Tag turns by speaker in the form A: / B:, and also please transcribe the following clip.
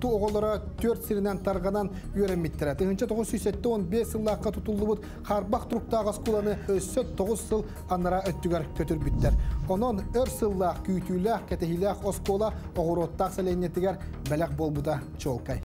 A: Оту оголора 4 сиринен тарганан үйренмиттірі. Тыгынча 915 сыллаққа тұтылды бұд қарбақ тұруқтағыз куланы өссөт 9 сыл аннара өттігер көтір біттер. Онон өр сыллақ, күйтүйлақ, кәтехилақ, оскола, оғыроттақ сәлейнеттігер бәләқ болбыда чолкай.